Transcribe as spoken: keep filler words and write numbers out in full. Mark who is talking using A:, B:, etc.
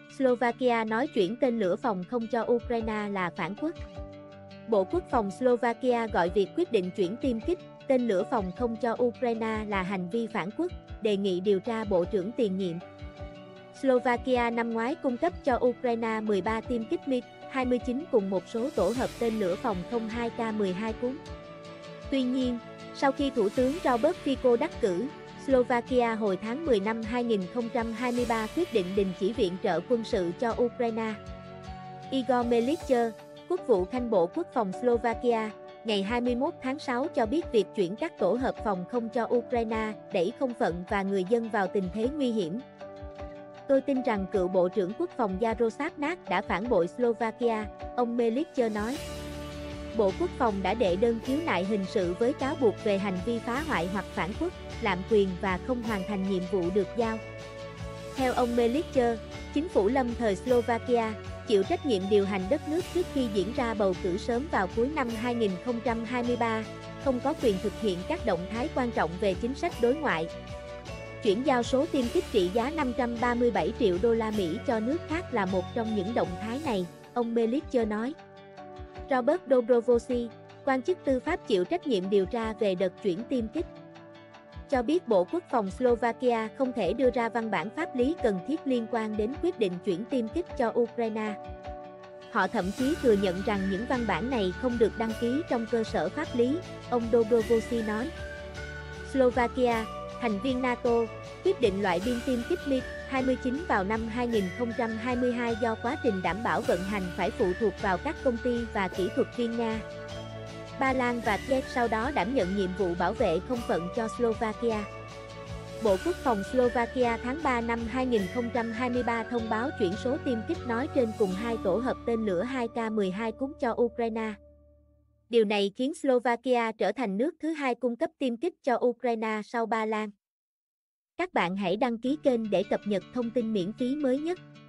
A: Slovakia nói chuyển tên lửa phòng không cho Ukraine là phản quốc. Bộ Quốc phòng Slovakia gọi việc quyết định chuyển tiêm kích, tên lửa phòng không cho Ukraine là hành vi phản quốc, đề nghị điều tra Bộ trưởng tiền nhiệm. Slovakia năm ngoái cung cấp cho Ukraine mười ba tiêm kích MiG hai mươi chín cùng một số tổ hợp tên lửa phòng không hai K mười hai cuốn. Tuy nhiên, sau khi Thủ tướng Robert Fico đắc cử, Slovakia hồi tháng mười năm hai nghìn không trăm hai mươi ba quyết định đình chỉ viện trợ quân sự cho Ukraine. Igor Melicher, Quốc vụ Khanh Bộ Quốc phòng Slovakia, ngày hai mươi mốt tháng sáu cho biết việc chuyển các tổ hợp phòng không cho Ukraine đẩy không phận và người dân vào tình thế nguy hiểm. Tôi tin rằng cựu Bộ trưởng Quốc phòng Jaroslav Nat đã phản bội Slovakia, ông Melicher nói. Bộ Quốc phòng đã đệ đơn khiếu nại hình sự với cáo buộc về hành vi phá hoại hoặc phản quốc, lạm quyền và không hoàn thành nhiệm vụ được giao. Theo ông Melicher, chính phủ lâm thời Slovakia chịu trách nhiệm điều hành đất nước trước khi diễn ra bầu cử sớm vào cuối năm hai nghìn không trăm hai mươi ba, không có quyền thực hiện các động thái quan trọng về chính sách đối ngoại. Chuyển giao số tiêm kích trị giá năm trăm ba mươi bảy triệu đô la Mỹ cho nước khác là một trong những động thái này, ông Melicher nói. Robert Dobrovolsky, quan chức tư pháp chịu trách nhiệm điều tra về đợt chuyển tiêm kích, cho biết Bộ Quốc phòng Slovakia không thể đưa ra văn bản pháp lý cần thiết liên quan đến quyết định chuyển tiêm kích cho Ukraine. Họ thậm chí thừa nhận rằng những văn bản này không được đăng ký trong cơ sở pháp lý, ông Dobrovolsky nói. Slovakia, thành viên NATO, quyết định loại biên tiêm kích MiG hai mươi chín vào năm hai nghìn không trăm hai mươi hai do quá trình đảm bảo vận hành phải phụ thuộc vào các công ty và kỹ thuật viên Nga. Ba Lan và Kiev sau đó đảm nhận nhiệm vụ bảo vệ không phận cho Slovakia. Bộ Quốc phòng Slovakia tháng ba năm hai nghìn không trăm hai mươi ba thông báo chuyển số tiêm kích nói trên cùng hai tổ hợp tên lửa hai K mười hai cuốn cho Ukraine. Điều này khiến Slovakia trở thành nước thứ hai cung cấp tiêm kích cho Ukraine sau Ba Lan. Các bạn hãy đăng ký kênh để cập nhật thông tin miễn phí mới nhất.